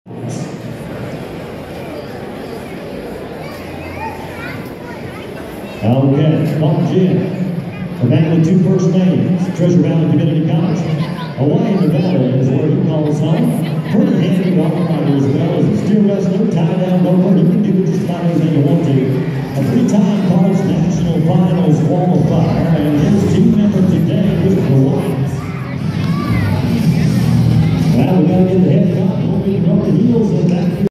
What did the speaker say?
Okay, Paul Jim, a man with two first names, Treasure Valley Community College. Hawaii, Nevada is where he calls home. Pretty handy dog rider as well as a steer wrestler, tie down roper. He can do just about anything you want to. A three-time college national finals qualifier, and his